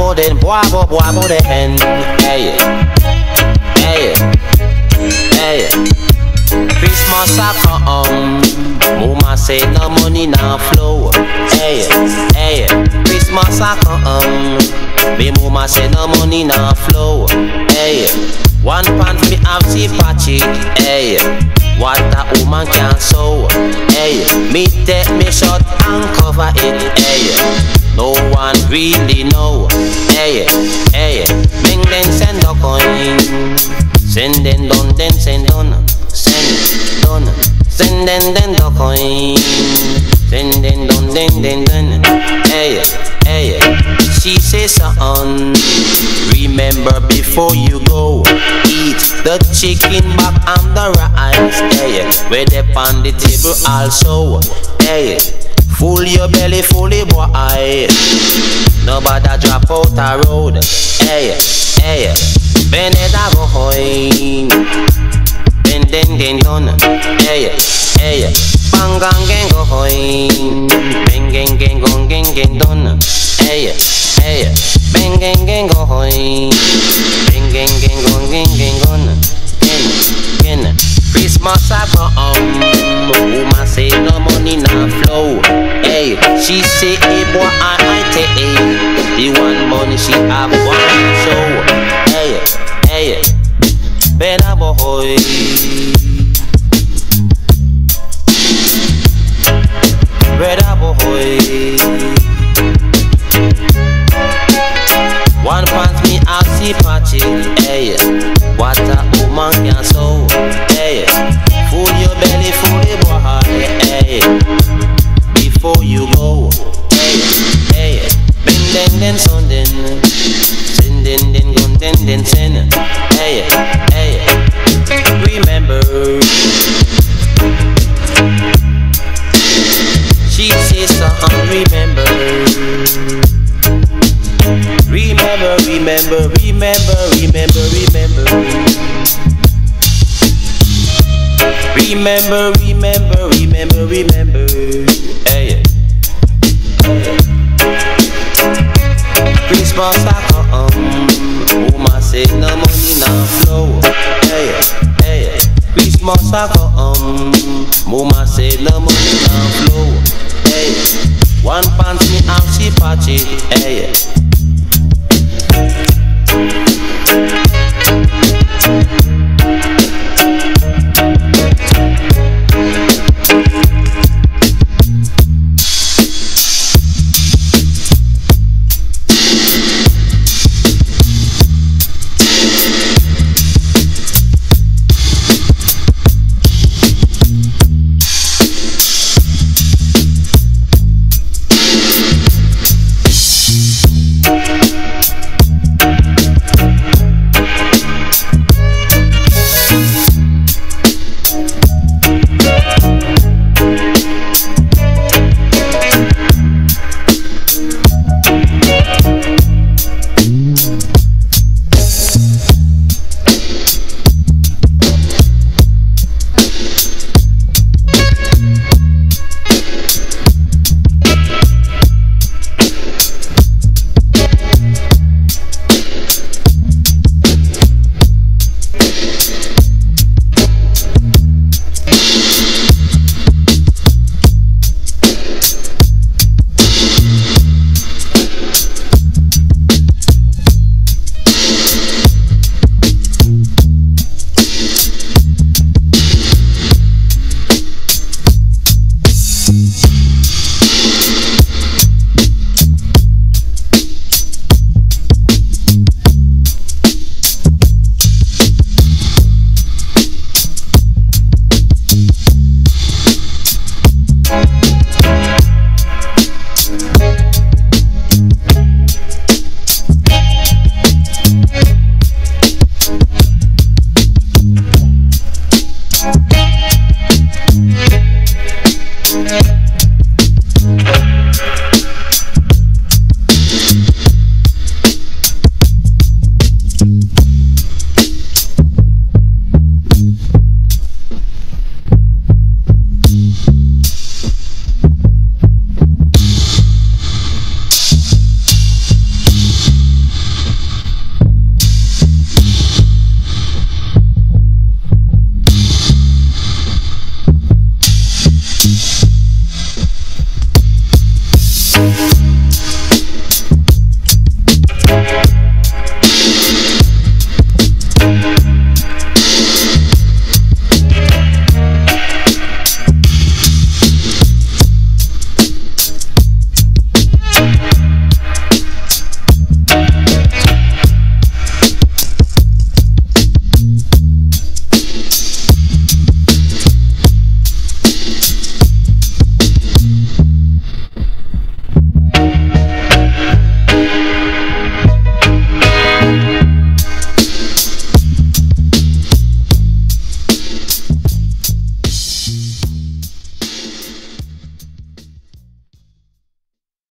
den, boy den. Hey, hey, hey. Christmas a come, mama say no money now flow. Hey, hey. Christmas a come, me mama say no money now flow. Hey, one pants me have see patchy. Hey, what a woman can sew. Hey, me take me shot and cover it. Hey, no one really know. Hey, hey, bring then send a coin. Send then done, then send done. Send done. Send then the coin. Send then done, then done. Hey, hey, she says son, remember before you go, eat the chicken back and the rice. Hey, where they on the table also. Hey, full your belly, fully boy. Nobody drop out the road. Hey, hey, Beneda boy. Den done. Hey, hey, bang gang go hoy. Bang gang done. Hey, hey, bang gang go hoy. Bang gang gone. Ken, Christmas a come. Woman say no money now flow. Hey, she say hey boy I take the one money she have one show. Hey, hey, better boy. Better boy. One pants me out see patchy. Hey, what a woman can sew. Hey, full your belly, full the boy. Hey, before you go. Hey, hey, bend then son then. Send then gun then send. Hey, hey, remember. She says something, remember. Remember. Hey, Christmas a come, woman say no money now flow. Hey, hey, Christmas a come, woman say no money now flow. Hey, one pants me and she patchy. Hey.